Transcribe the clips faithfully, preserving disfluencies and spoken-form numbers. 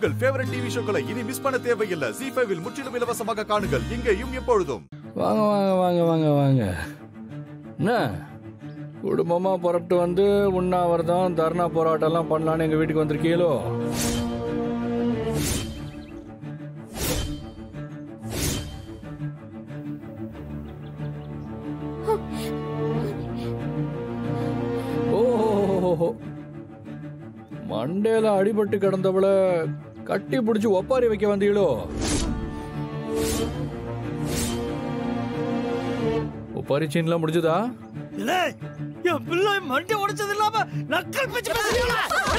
உங்கள் favourite TV ஷோக்களை இனி miss பண்ண தேவையில்லை. ஜீ ஃபைவ் இல் முற்றிலும் இலவசமாக காணுங்கள், இங்கேயும் எப்பொழுதும். வாங்க வாங்க வாங்க வாங்க வாங்க. என்ன குடும்பமா புறப்பட்டு வந்து உண்ணாவிரதம் தர்ணா போராட்டம் எல்லாம் பண்ணலான்னு எங்க வீட்டுக்கு வந்திருக்கீங்களோ? ஓஹோ, மண்டேல அடிபட்டு கிடந்தவள கட்டி பிடிச்சு ஒப்பாரி வைக்க வந்தீங்களோ? ஒப்பாரி சீன்லாம் முடிஞ்சதா? என் பிள்ளை மண்டை உடைச்சது இல்லாம நக்கல் பேச்சு பேசுறீங்களா?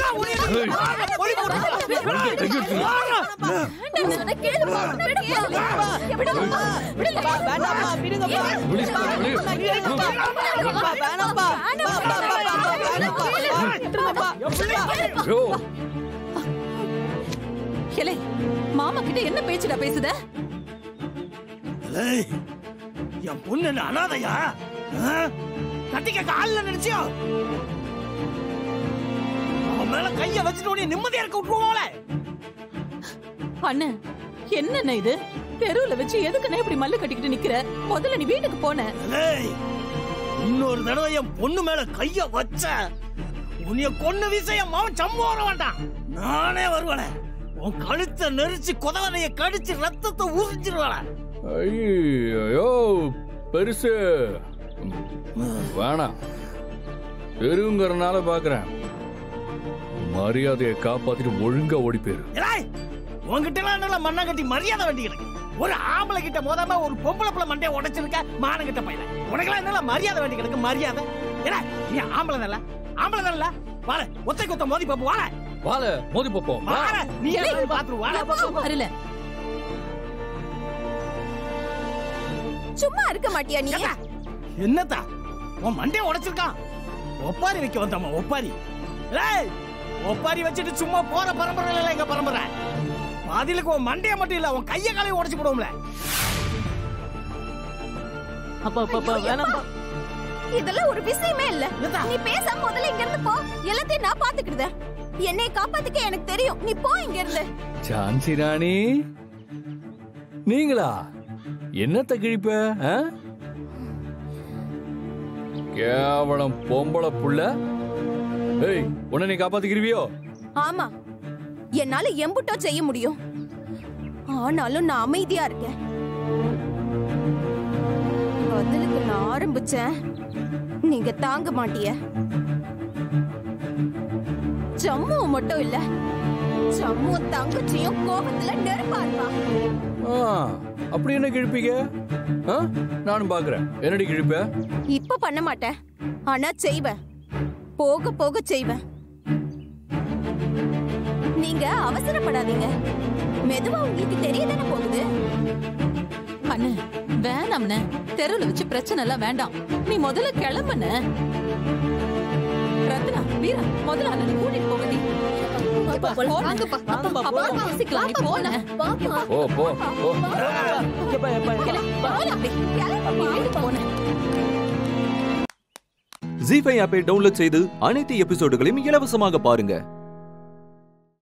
மாமா கிட்ட என்ன பேச்சுடா பேசுத? என் பொண்ணு என்ன அனாதையா? கட்டிக்க கால்ல நினைச்சியோ? அவன் மேல கைய வச்சுட்டு நிம்மதியா இருக்க விட்டுருவோம்ல. அண்ணன் என்ன இது? தெருவுல வச்சு எதுக்குன்னு இப்படி மல்லு கட்டிக்கிட்டு நிக்கிற? முதல்ல நீ வீட்டுக்கு போன. இன்னொரு தடவை என் பொண்ணு மேல கைய வச்ச உன்னைய கொன்னு வீச என் மாவன் சம்பு வர வேண்டாம். நானே வருவேன். உன் கழுத்தை நெரிச்சு கொதவனைய கடிச்சு ரத்தத்தை உறிஞ்சிருவேன். ஐயோ பெருசு வேணாம். பெருங்கிறனால பாக்குறேன். மரியாதையை காப்பாத்திட்டு ஒழுங்கா ஓடி போயிரு. உங்ககிட்ட எல்லாம் மண்ணா கட்டி மரியாதை வேண்டி கிடக்கு. ஒரு ஆம்பளை கிட்ட மோதாம ஒரு பொம்பளை பிள்ளை மண்டைய உடைச்சிருக்க மான கிட்ட பையல. உனக்கெல்லாம் என்ன மரியாதை வேண்டி கிடக்கு? மரியாதை ஏடா, நீ ஆம்பளை தானே? ஆம்பளை தானே? வாழ ஒத்தை கொத்த மோதி பாப்போம். வாழ வாழ மோதி பாப்போம். வாழ நீ எல்லாம் பாத்துரு. வாழ வரல. சும்மா இருக்க மாட்டியா நீ? என்னத்தா உன் மண்டைய உடைச்சிருக்கான்? ஒப்பாரி வைக்க வந்தாமா? ஒப்பாரி ஒப்பாரி வச்சுட்டு சும்மா போற பரம்பரை இல்ல எங்க பரம்பரை. பாதிலுக்கு உன் மண்டைய மட்டும் இல்ல, உன் கைய காலையும் உடைச்சு போடுவோம்ல. அப்பா அப்பா வேணாம். இதெல்லாம் ஒரு விஷயமே இல்ல. நீ பேசாம முதல்ல இங்க இருந்து போ. எல்லாத்தையும் நான் பாத்துக்கிடுதேன். என்னை காப்பாத்துக்க எனக்கு தெரியும். நீ போ இங்க இருந்து. ஜான்சி ராணி நீங்களா? என்னத்த கிழிப்ப? கேவலம் பொம்பளை புள்ள. ஏய், உன்னை நீ காப்பாத்திக்கிறியோ? ஆமா, என்னால எம்புட்டோ செய்ய முடியும். ஆனாலும் நான் அமைதியா இருக்கேன். பதிலுக்கு நான் ஆரம்பிச்சேன், நீங்க தாங்க மாட்டிய. ஜம்மு மட்டும் இல்ல, ஜம்மு தங்கச்சியும் கோபத்துல நெருப்பா இருப்பா. அப்படி என்ன கிழிப்பீங்க? நானும் பாக்குறேன். என்னடி கிழிப்ப? இப்ப பண்ண மாட்டேன், ஆனா செய்வேன். போக போக செய்வேன். நீங்க அவசரப்படாதீங்க. மெதுவா உங்களுக்கு தெரியதானே போகுது. அண்ணே வேணாம்ண்ணே. தெருவுல வச்சு பிரச்சனை எல்லாம் வேண்டாம். நீ முதல்ல கிளம்புன. ரத்னா வீரா முதல்ல அண்ணனை கூட்டிட்டு போகடி. ஜீ ஃபைவ் ஆப்பை டவுன்லோட் செய்து அனைத்து எபிசோடுகளையும் இலவசமாக பாருங்க.